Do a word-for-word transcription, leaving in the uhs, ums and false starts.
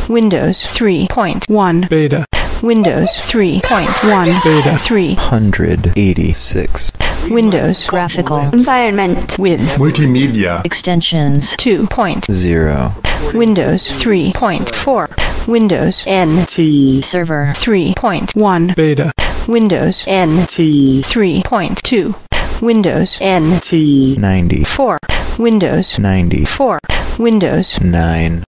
Windows three point one beta, Windows three point one beta, three one hundred eighty-six. Windows graphical environment with multimedia extensions two point Zero. Windows three point four Windows N T server three point one beta, Windows N T three point two Windows N T ninety. four Windows ninety. four Windows nine.